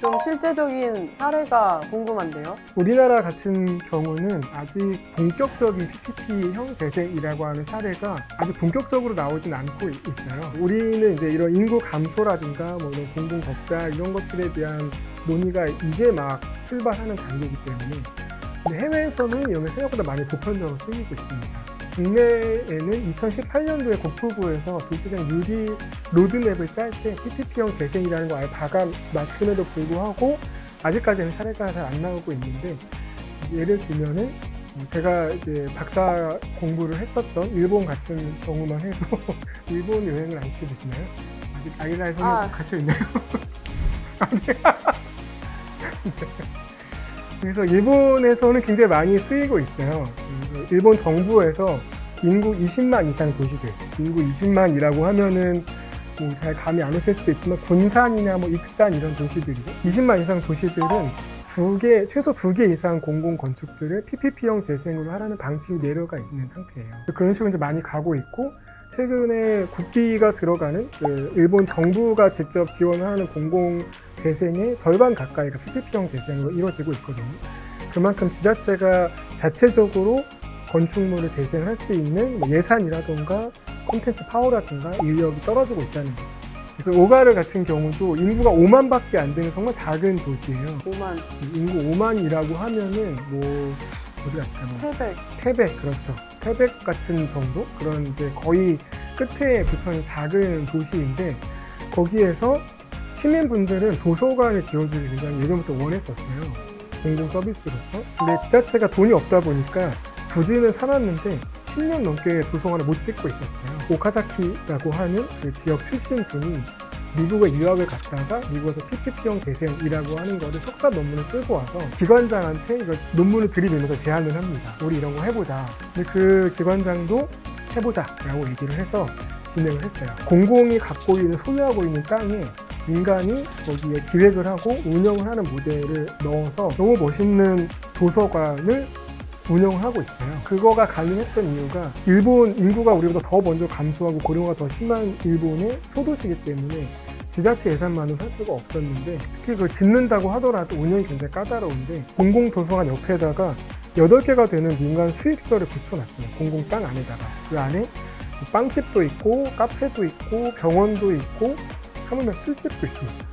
좀 실제적인 사례가 궁금한데요. 우리나라 같은 경우는 아직 본격적인 PPP형 재생이라고 하는 사례가 아직 본격적으로 나오진 않고 있어요. 우리는 이제 이런 인구 감소라든가 뭐 이런 공공 적자 이런 것들에 대한 논의가 이제 막 출발하는 단계이기 때문에, 근데 해외에서는 이런 게 생각보다 많이 보편적으로 쓰이고 있습니다. 국내에는 2018년도에 국토부에서 도시재생 뉴딜 로드맵을 짤 때 PPP형 재생이라는 거 아예 박아놨음에도 불구하고 아직까지는 사례가 잘 안 나오고 있는데, 예를 들면은 제가 이제 박사 공부를 했었던 일본 같은 경우만 해도 일본 여행을 안 시켜주시나요? 아직 아기나의 손에 갇혀있나요? 그래서 일본에서는 굉장히 많이 쓰이고 있어요. 일본 정부에서 인구 20만 이상 도시들, 인구 20만이라고 하면은 뭐 잘 감이 안 오실 수도 있지만 군산이나 뭐 익산 이런 도시들이죠. 20만 이상 도시들은 최소 2개 이상 공공 건축들을 PPP형 재생으로 하라는 방침이 내려가 있는 상태예요. 그런 식으로 이제 많이 가고 있고, 최근에 국비가 들어가는 일본 정부가 직접 지원을 하는 공공 재생의 절반 가까이가 PPP형 재생으로 이루어지고 있거든요. 그만큼 지자체가 자체적으로 건축물을 재생할 수 있는 예산이라던가 콘텐츠 파워라든가 인력이 떨어지고 있다는 거죠. 그래서 오가르 같은 경우도 인구가 5만밖에 안 되는 정말 작은 도시예요. 5만. 인구 5만이라고 하면은 뭐 어디 갔을까요? 태백, 그렇죠. 태백 같은 정도? 그런 이제 거의 끝에 붙어있는 작은 도시인데, 거기에서 시민분들은 도서관을 지어주기 굉장히 예전부터 원했었어요. 공공 서비스로서. 근데 지자체가 돈이 없다 보니까 부지는 살았는데 10년 넘게 도서관을 못 짓고 있었어요. 오카자키라고 하는 그 지역 출신 분이 미국에 유학을 갔다가 미국에서 PPP형 재생이라고 하는 거를 석사 논문을 쓰고 와서 기관장한테 이걸 논문을 들이밀면서 제안을 합니다. 우리 이런 거 해보자. 근데 그 기관장도 해보자라고 얘기를 해서 진행을 했어요. 공공이 갖고 있는, 소유하고 있는 땅에 민간이 거기에 기획을 하고 운영을 하는 모델을 넣어서 너무 멋있는 도서관을 운영을 하고 있어요. 그거가 가능했던 이유가 일본 인구가 우리보다 더 먼저 감소하고 고령화가 더 심한 일본의 소도시이기 때문에 지자체 예산만으로 할 수가 없었는데, 특히 그걸 짓는다고 하더라도 운영이 굉장히 까다로운데 공공도서관 옆에다가 8개가 되는 민간 수익시설을 붙여놨어요. 공공 땅 안에다가. 그 안에 빵집도 있고 카페도 있고 병원도 있고 하물며 술집도 있습니다.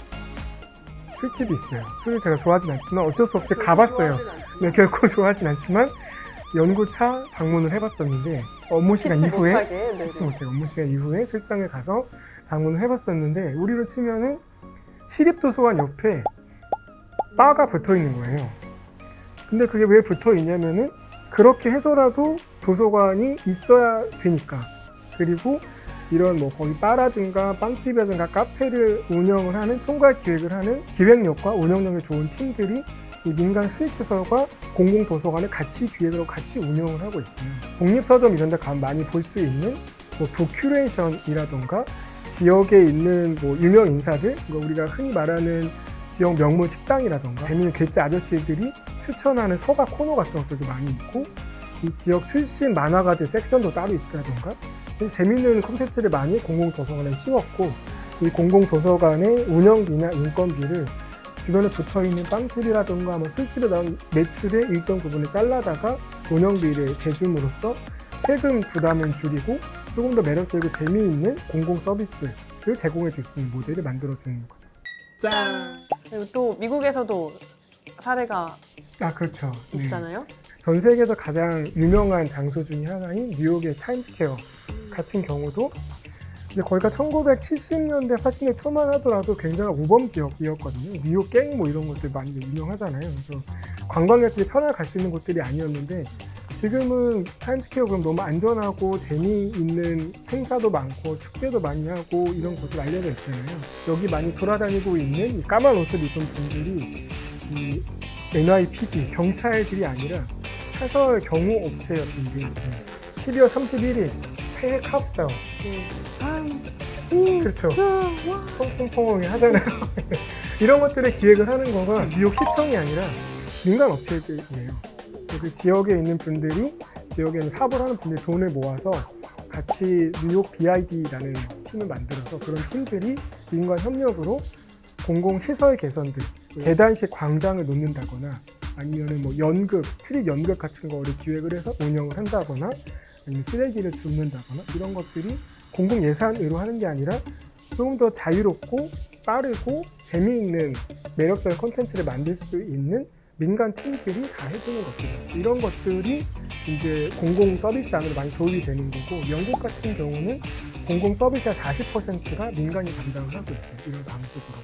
술집이 있어요. 술을 제가 좋아하진 않지만 어쩔 수 없이 가봤어요. 네, 결코 좋아하진 않지만 연구차 방문을 해봤었는데, 업무 시간 이후에 업무 시간 이후에 출장을 가서 방문을 해봤었는데, 우리로 치면은 시립도서관 옆에 바가 붙어 있는 거예요. 근데 그게 왜 붙어 있냐면은 그렇게 해서라도 도서관이 있어야 되니까. 그리고 이런 뭐 거기 바라든가 빵집이라든가 카페를 운영을 하는, 총괄 기획을 하는 기획력과 운영력이 좋은 팀들이 이 민간 수익시설과 공공도서관을 같이 기획을 하고 같이 운영을 하고 있어요. 독립서점 이런 데 가면 많이 볼 수 있는 뭐 북큐레이션이라던가 지역에 있는 뭐 유명 인사들, 우리가 흔히 말하는 지역 명물 식당이라던가 재미있는 괴짜 아저씨들이 추천하는 서가 코너 같은 것들도 많이 있고, 이 지역 출신 만화가들 섹션도 따로 있다던가 재미있는 콘텐츠를 많이 공공도서관에 씌웠고, 이 공공도서관의 운영비나 인건비를 주변에 붙어있는 빵집이라던가 뭐 술집에 나온 매출의 일정 부분을 잘라다가 운영비를 대줌으로써 세금 부담을 줄이고 조금 더 매력적이고 재미있는 공공 서비스를 제공해 줄 수 있는 모델을 만들어주는 거죠. 짠! 그리고 또 미국에서도 사례가 그렇죠. 있잖아요. 네. 전 세계에서 가장 유명한 장소 중에 하나인 뉴욕의 타임스퀘어 같은 경우도 이제 거기가 1970년대, 80년대 초만 하더라도 굉장히 우범 지역이었거든요. 뉴욕 갱 뭐 이런 것들 많이 유명하잖아요. 그래서 관광객들이 편하게 갈 수 있는 곳들이 아니었는데, 지금은 타임스퀘어 그럼 너무 안전하고 재미있는 행사도 많고 축제도 많이 하고 이런 곳으로 알려져 있잖아요. 여기 많이 돌아다니고 있는 이 까만 옷을 입은 분들이 이 NYPD, 경찰들이 아니라 사설 경호업체였던 게 12월 31일 새해 카운트다운. 그렇죠. 퐁퐁퐁 하잖아요. 이런 것들을 기획을 하는 거가 뉴욕 시청이 아니라 민간 업체들이에요. 그 지역에 있는 분들이, 지역에 있는 사업을 하는 분들이 돈을 모아서 같이 뉴욕 BID라는 팀을 만들어서 그런 팀들이 민간 협력으로 공공시설 개선들, 계단식 광장을 놓는다거나 아니면 뭐 연극, 스트릿 연극 같은 거를 기획을 해서 운영을 한다거나 아니면 쓰레기를 줍는다거나 이런 것들이 공공 예산으로 하는 게 아니라 조금 더 자유롭고 빠르고 재미있는 매력적인 콘텐츠를 만들 수 있는 민간 팀들이 다 해주는 것들, 이런 것들이 이제 공공 서비스 안으로 많이 도입이 되는 거고, 영국 같은 경우는 공공 서비스의 40%가 민간이 담당을 하고 있어요. 이런 방식으로.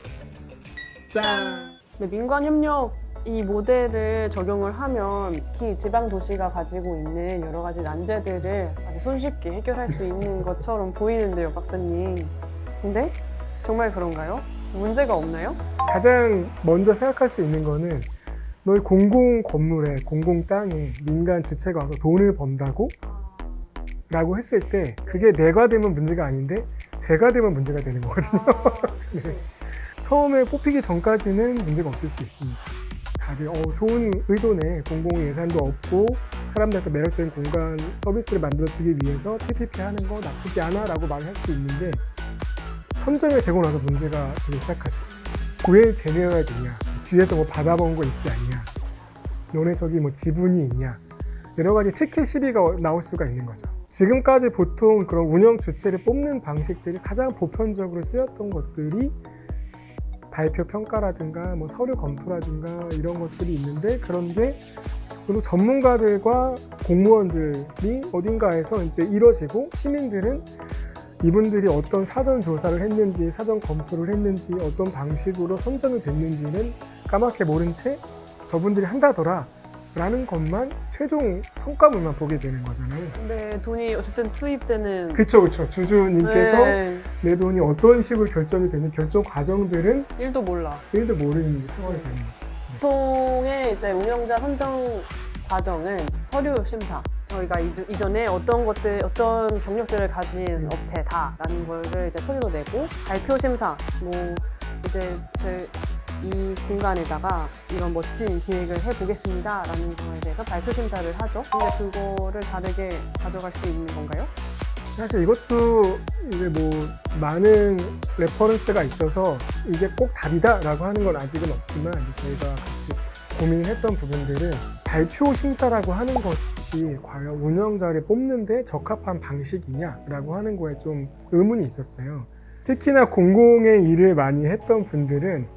짠! 네, 민관 협력 이 모델을 적용을 하면 특히 지방 도시가 가지고 있는 여러 가지 난제들을 아주 손쉽게 해결할 수 있는 것처럼 보이는데요, 박사님. 근데 정말 그런가요? 문제가 없나요? 가장 먼저 생각할 수 있는 거는 너희 공공 건물에, 공공 땅에 민간 주체가 와서 돈을 번다고? 라고 했을 때 그게 내가 되면 문제가 아닌데 제가 되면 문제가 되는 거거든요. 네. 처음에 뽑히기 전까지는 문제가 없을 수 있습니다. 다들 좋은 의도네, 공공 예산도 없고 사람들한테 매력적인 공간 서비스를 만들어주기 위해서 PPP 하는 거 나쁘지 않아 라고 말할 수 있는데, 선정이 되고 나서 문제가 되기 시작하죠. 왜 쟤네가 되냐, 뒤에서 뭐 받아본 거 있지 않냐, 너네 저기 뭐 지분이 있냐, 여러 가지 특혜 시비가 나올 수가 있는 거죠. 지금까지 보통 그런 운영 주체를 뽑는 방식들이 가장 보편적으로 쓰였던 것들이 발표 평가라든가 뭐 서류 검토라든가 이런 것들이 있는데, 그런 게 그리고 전문가들과 공무원들이 어딘가에서 이제 이뤄지고, 시민들은 이분들이 어떤 사전 조사를 했는지, 사전 검토를 했는지, 어떤 방식으로 선정이 됐는지는 까맣게 모른 채 저분들이 한다더라 라는 것만, 최종 성과물만 보게 되는 거잖아요. 네, 돈이 어쨌든 투입되는. 그쵸. 주주님께서 네. 내 돈이 어떤 식으로 결정이 되는 결정 과정들은 1도 몰라. 1도 모르는 상황이 되는 거죠. 보통의 이제 운영자 선정 과정은 서류 심사. 저희가 이전에 어떤 경력들을 가진 업체다라는 거를 이제 서류로 내고, 발표 심사. 뭐 이제 이 공간에다가 이런 멋진 기획을 해보겠습니다라는 거에 대해서 발표 심사를 하죠. 근데 그거를 다르게 가져갈 수 있는 건가요? 사실 이것도 이제 뭐 많은 레퍼런스가 있어서 이게 꼭 답이다라고 하는 건 아직은 없지만, 저희가 같이 고민했던 부분들은 발표 심사라고 하는 것이 과연 운영자를 뽑는데 적합한 방식이냐라고 하는 거에 좀 의문이 있었어요. 특히나 공공의 일을 많이 했던 분들은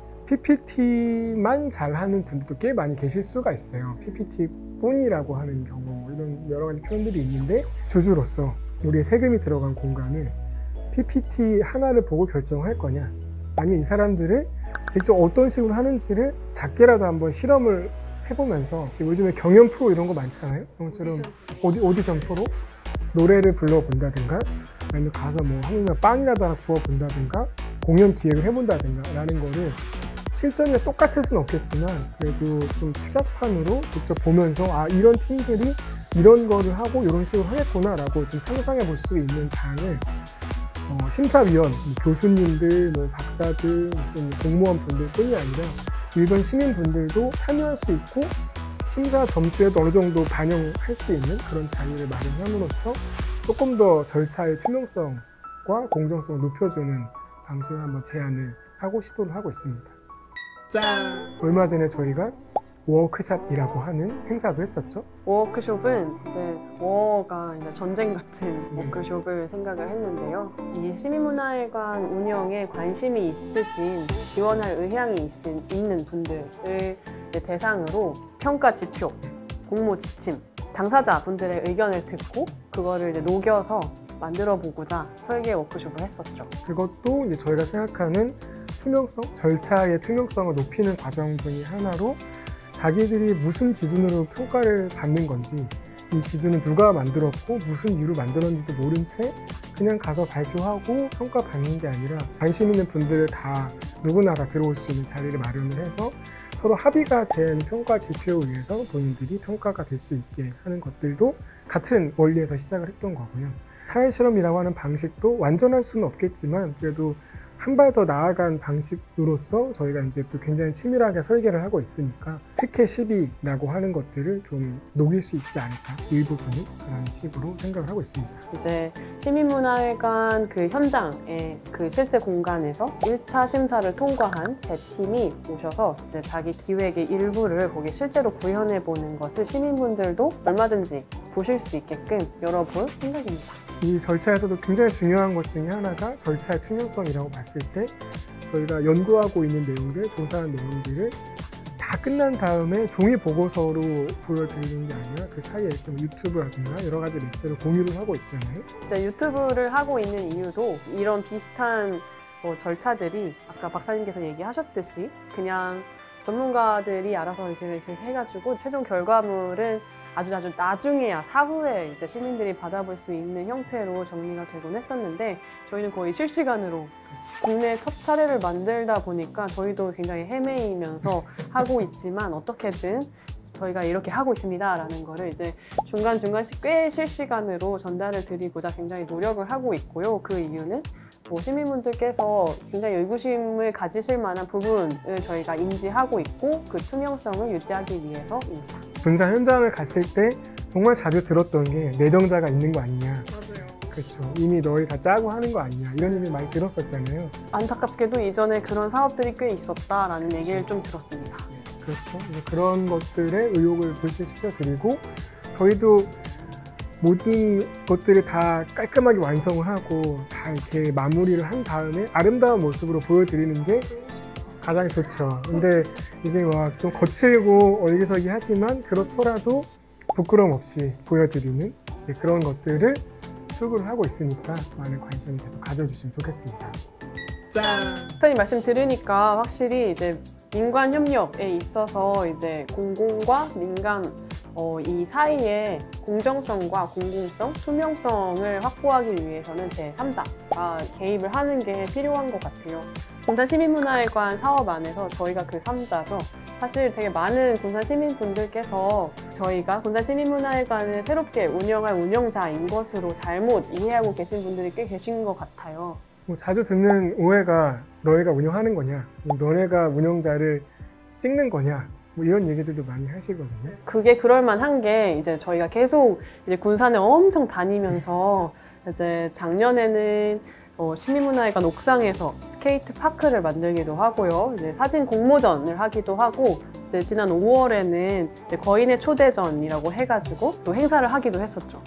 PPT만 잘하는 분들도 꽤 많이 계실 수가 있어요. PPT뿐이라고 하는 경우, 이런 여러 가지 표현들이 있는데, 주주로서 우리의 세금이 들어간 공간을 PPT 하나를 보고 결정할 거냐, 아니면 이 사람들을 직접 어떤 식으로 하는지를 작게라도 한번 실험을 해보면서, 요즘에 경연 프로 이런 거 많잖아요. 그것처럼 오디션 프로, 노래를 불러본다든가, 아니면 가서 뭐 하물며 빵이라도 하나 구워본다든가, 공연 기획을 해본다든가 라는 거를 실전이 똑같을 수는 없겠지만 그래도 좀 추격판으로 직접 보면서 이런 팀들이 이런 거를 하고 이런 식으로 하겠구나 라고 좀 상상해 볼 수 있는 장을 심사위원, 교수님들, 뭐 박사들, 무슨 공무원 분들 뿐이 아니라 일반 시민분들도 참여할 수 있고 심사 점수에도 어느 정도 반영할 수 있는 그런 자리를 마련함으로써 조금 더 절차의 투명성과 공정성을 높여주는 방식을 한번 제안을 하고 시도를 하고 있습니다. 짠! 얼마 전에 저희가 워크숍이라고 하는 행사도 했었죠. 워크숍은 이제 워가 전쟁 같은 워크숍을 생각을 했는데요. 이 시민문화회관 운영에 관심이 있으신, 지원할 의향이 있는 분들을 대상으로 평가 지표, 공모 지침, 당사자 분들의 의견을 듣고 그거를 이제 녹여서 만들어 보고자 설계 워크숍을 했었죠. 그것도 이제 저희가 생각하는 투명성, 절차의 투명성을 높이는 과정 중에 하나로, 자기들이 무슨 기준으로 평가를 받는 건지, 이 기준은 누가 만들었고 무슨 이유로 만들었는지도 모른 채 그냥 가서 발표하고 평가받는 게 아니라, 관심 있는 분들 다 누구나 다 들어올 수 있는 자리를 마련을 해서 서로 합의가 된 평가 지표에 의해서 본인들이 평가가 될 수 있게 하는 것들도 같은 원리에서 시작을 했던 거고요. 사회 실험이라고 하는 방식도 완전할 수는 없겠지만 그래도 한 발 더 나아간 방식으로서 저희가 이제 또 굉장히 치밀하게 설계를 하고 있으니까 특혜 시비라고 하는 것들을 좀 녹일 수 있지 않을까, 일부분은 그런 식으로 생각을 하고 있습니다. 이제 시민문화회관 그 현장의 그 실제 공간에서 1차 심사를 통과한 세 팀이 오셔서 이제 자기 기획의 일부를 거기 실제로 구현해 보는 것을 시민분들도 얼마든지 보실 수 있게끔 열어볼 생각입니다. 이 절차에서도 굉장히 중요한 것 중에 하나가 절차의 투명성이라고 봤을 때 저희가 연구하고 있는 내용들, 조사한 내용들을 다 끝난 다음에 종이 보고서로 보여드리는 게 아니라 그 사이에 좀 유튜브라든가 여러 가지 매체로 공유를 하고 있잖아요. 이제 유튜브를 하고 있는 이유도 이런 비슷한 절차들이 아까 박사님께서 얘기하셨듯이 그냥 전문가들이 알아서 이렇게 해가지고 최종 결과물은 아주 나중에야 사후에 이제 시민들이 받아볼 수 있는 형태로 정리가 되곤 했었는데 저희는 거의 실시간으로 국내 첫 사례를 만들다 보니까 저희도 굉장히 헤매이면서 하고 있지만 어떻게든 저희가 이렇게 하고 있습니다 라는 거를 이제 중간중간씩 꽤 실시간으로 전달을 드리고자 굉장히 노력을 하고 있고요. 그 이유는 시민분들께서 굉장히 의구심을 가지실 만한 부분을 저희가 인지하고 있고 그 투명성을 유지하기 위해서입니다. 분사 현장을 갔을 때 정말 자주 들었던 게 내정자가 있는 거 아니냐. 맞아요. 그렇죠. 이미 너희 다 짜고 하는 거 아니냐. 이런 얘기 많이 들었었잖아요. 안타깝게도 이전에 그런 사업들이 꽤 있었다라는 얘기를 좀 들었습니다. 그렇죠. 그런 것들의 의혹을 불식시켜 드리고 저희도 모든 것들을 다 깔끔하게 완성을 하고 다 이렇게 마무리를 한 다음에 아름다운 모습으로 보여드리는 게 가장 좋죠. 근데 이게 막 좀 거칠고 얼기설기 하지만 그렇더라도 부끄럼 없이 보여드리는 그런 것들을 추구를 하고 있으니까 많은 관심 계속 가져주시면 좋겠습니다. 짠! 박사님 말씀 들으니까 확실히 이제 민관 협력에 있어서 이제 공공과 민간 이 사이에 공정성과 공공성, 투명성을 확보하기 위해서는 제3자가 개입을 하는 게 필요한 것 같아요. 군산 시민문화회관 사업 안에서 저희가 그 3자죠. 사실 되게 많은 군산 시민분들께서 저희가 군산 시민문화회관을 새롭게 운영할 운영자인 것으로 잘못 이해하고 계신 분들이 꽤 계신 것 같아요. 자주 듣는 오해가 너희가 운영하는 거냐, 너네가 운영자를 찍는 거냐, 이런 얘기들도 많이 하시거든요. 그게 그럴만한 게 이제 저희가 계속 이제 군산에 엄청 다니면서 이제 작년에는 시민문화회관 옥상에서 스케이트 파크를 만들기도 하고요. 이제 사진 공모전을 하기도 하고 이제 지난 5월에는 이제 거인의 초대전이라고 해가지고 또 행사를 하기도 했었죠.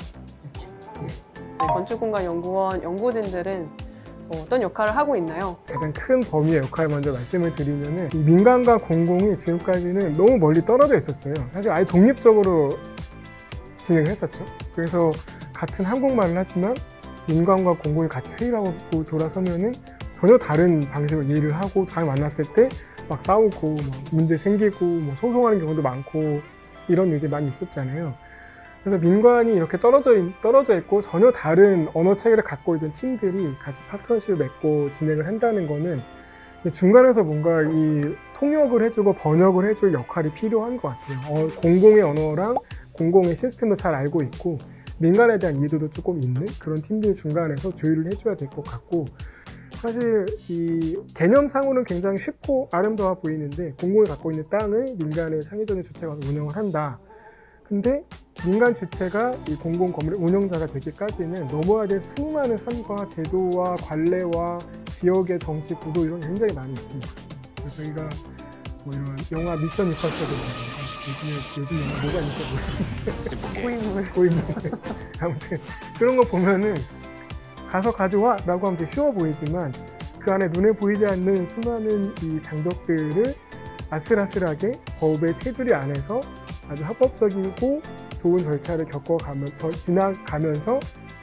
네, 건축공간연구원 연구진들은 어떤 역할을 하고 있나요? 가장 큰 범위의 역할을 먼저 말씀을 드리면은 이 민간과 공공이 지금까지는 너무 멀리 떨어져 있었어요. 사실 아예 독립적으로 진행을 했었죠. 그래서 같은 한국말을 하지만 민간과 공공이 같이 회의를 하고 돌아서면은 전혀 다른 방식으로 일을 하고 잘 만났을 때 막 싸우고 막 문제 생기고 뭐 소송하는 경우도 많고 이런 일들이 많이 있었잖아요. 그래서 민관이 이렇게 떨어져 있고 전혀 다른 언어 체계를 갖고 있는 팀들이 같이 파트너십을 맺고 진행을 한다는 거는 중간에서 뭔가 이 통역을 해주고 번역을 해줄 역할이 필요한 것 같아요. 공공의 언어랑 공공의 시스템도 잘 알고 있고 민간에 대한 이해도도 조금 있는 그런 팀들 중간에서 조율을 해줘야 될 것 같고, 사실 이 개념상으로는 굉장히 쉽고 아름다워 보이는데 공공이 갖고 있는 땅을 민간의 창의적인 주체가 운영을 한다. 근데 민간 주체가 이 공공 건물의 운영자가 되기까지는 넘어야 될 수많은 산과 제도와 관례와 지역의 정치 구도 이런 게 굉장히 많이 있습니다. 그래서 저희가 뭐 이런 영화 미션 임파서블 요즘 영화 뭐가 있는지 고인물 아무튼 그런 거 보면은 가서 가져와 라고 하면 되게 쉬워 보이지만 그 안에 눈에 보이지 않는 수많은 이 장벽들을 아슬아슬하게 법의 테두리 안에서 아주 합법적이고 좋은 절차를 지나가면서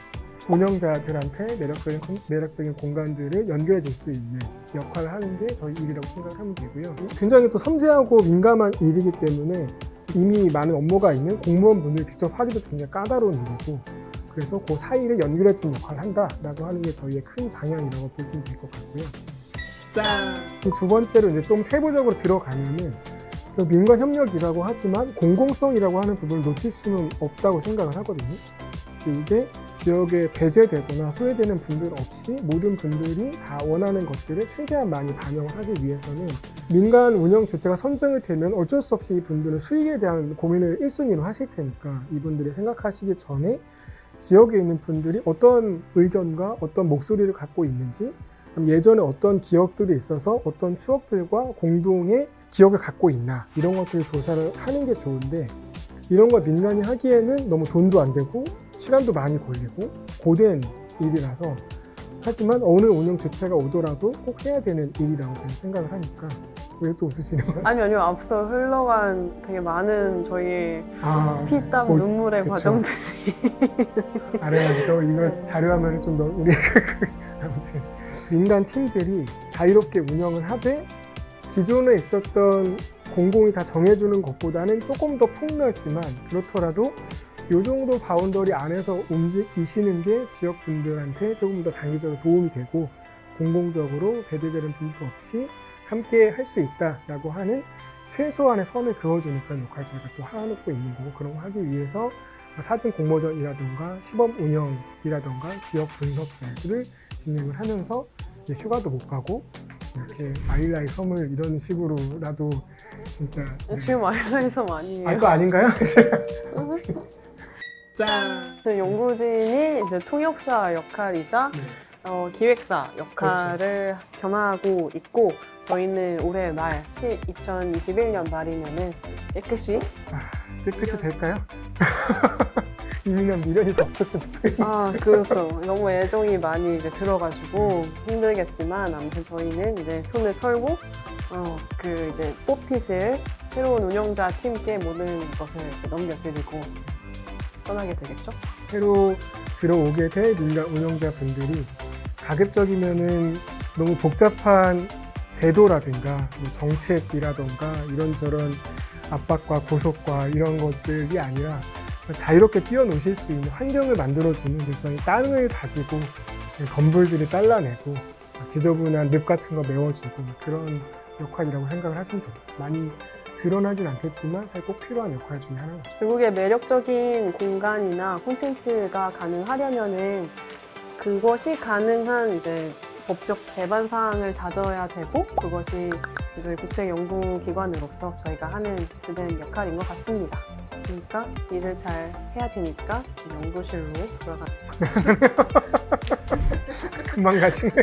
운영자들한테 매력적인 공간들을 연결해 줄 수 있는 역할을 하는 게 저희 일이라고 생각하면 되고요. 굉장히 또 섬세하고 민감한 일이기 때문에 이미 많은 업무가 있는 공무원분들이 직접 하기도 굉장히 까다로운 일이고, 그래서 그 사이를 연결해 주는 역할을 한다라고 하는 게 저희의 큰 방향이라고 보시면 될 것 같고요. 짠! 두 번째로 이제 좀 세부적으로 들어가면은 민관 협력이라고 하지만 공공성이라고 하는 부분을 놓칠 수는 없다고 생각을 하거든요. 이게 지역에 배제되거나 소외되는 분들 없이 모든 분들이 다 원하는 것들을 최대한 많이 반영을 하기 위해서는 민간 운영 주체가 선정이 되면 어쩔 수 없이 이분들은 수익에 대한 고민을 1순위로 하실 테니까 이분들이 생각하시기 전에 지역에 있는 분들이 어떤 의견과 어떤 목소리를 갖고 있는지, 예전에 어떤 기억들이 있어서 어떤 추억들과 공동의 기억을 갖고 있나, 이런 것들을 조사를 하는 게 좋은데, 이런 걸 민간이 하기에는 너무 돈도 안 되고 시간도 많이 걸리고 고된 일이라서, 하지만 어느 운영 주체가 오더라도 꼭 해야 되는 일이라고 저는 생각을 하니까. 왜 또 웃으시는 거죠? 아니요. 앞서 흘러간 되게 많은 저희 피, 땀, 눈물의 그쵸. 과정들이 알아야죠. 이거 자료화면 좀 더 우리 아무튼 민간 팀들이 자유롭게 운영을 하되 기존에 있었던 공공이 다 정해주는 것보다는 조금 더 폭넓지만, 그렇더라도 이 정도 바운더리 안에서 움직이시는 게 지역 분들한테 조금 더 장기적으로 도움이 되고 공공적으로 배제되는 분도 없이 함께 할 수 있다라고 하는 최소한의 선을 그어주는 그런 역할을 저희가 또 하고 있는 거고, 그런 거 하기 위해서 사진 공모전이라던가 시범 운영이라던가 지역 분석들을 진행을 하면서 이제 휴가도 못 가고 이렇게 아일라이 섬을 이런 식으로라도 진짜 지금 아일라이 섬 아니에요. 그거 아닌가요? 짠! 그 연구진이 이제 통역사 역할이자 기획사 역할을 겸하고 있고, 저희는 올해 말 2021년 말이면은 깨끗이 깨끗이 될까요? 이민한 미련이 더 없었죠. 그렇죠. 너무 애정이 많이 이제 들어가지고 힘들겠지만, 아무튼 저희는 이제 손을 털고 그 이제 뽑히실 새로운 운영자 팀께 모든 것을 이제 넘겨드리고 떠나게 되겠죠. 새로 들어오게 될 민간 운영자분들이 가급적이면은 너무 복잡한 제도라든가 뭐 정책이라든가 이런저런 압박과 구속과 이런 것들이 아니라 자유롭게 뛰어노실 수 있는 환경을 만들어주는 일종의 땅을 다지고 덤불들을 잘라내고 지저분한 늪 같은 거 메워주고 그런 역할이라고 생각을 하시면 돼요. 많이 드러나진 않겠지만 사실 꼭 필요한 역할 중에 하나죠. 결국에 매력적인 공간이나 콘텐츠가 가능하려면은 그것이 가능한 이제 법적 제반 사항을 다져야 되고, 그것이 저희 국제연구기관으로서 저희가 하는 주된 역할인 것 같습니다. 그러니까 일을 잘 해야 되니까 연구실로 돌아가. 금방 가시네.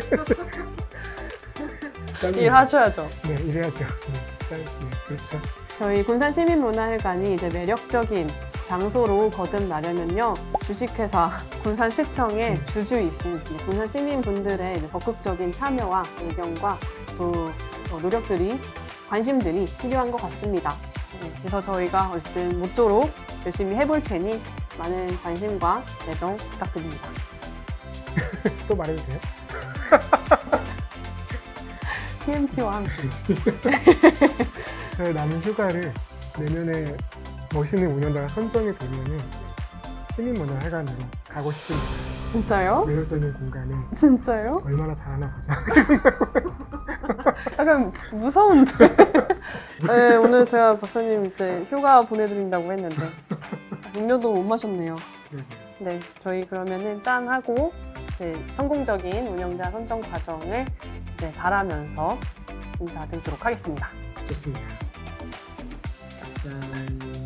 일하셔야죠. 네, 일해야죠. 네, 그렇죠. 저희 군산시민문화회관이 이제 매력적인 장소로 거듭나려면요, 주식회사 군산시청의 주주이신 군산 시민분들의 적극적인 참여와 의견과 또 노력들이, 관심들이 필요한 것 같습니다. 그래서 저희가 어쨌든 모쪼록 열심히 해볼 테니 많은 관심과 애정 부탁드립니다. 또 말해도 돼요? TMT와 함께. 저희 남은 휴가를 내년에 멋있는 운영자가 선정이 되면은 시민문화회관으로 가고 싶습니다. 진짜요? 매력적인 공간에 진짜요? 얼마나 잘하나 보자. 약간 무서운데. 네, 오늘 제가 박사님 이제 휴가 보내드린다고 했는데 음료도 못 마셨네요. 네, 저희 그러면은 짠 하고 성공적인 운영자 선정 과정을 이제 바라면서 인사드리도록 하겠습니다. 좋습니다. 짠.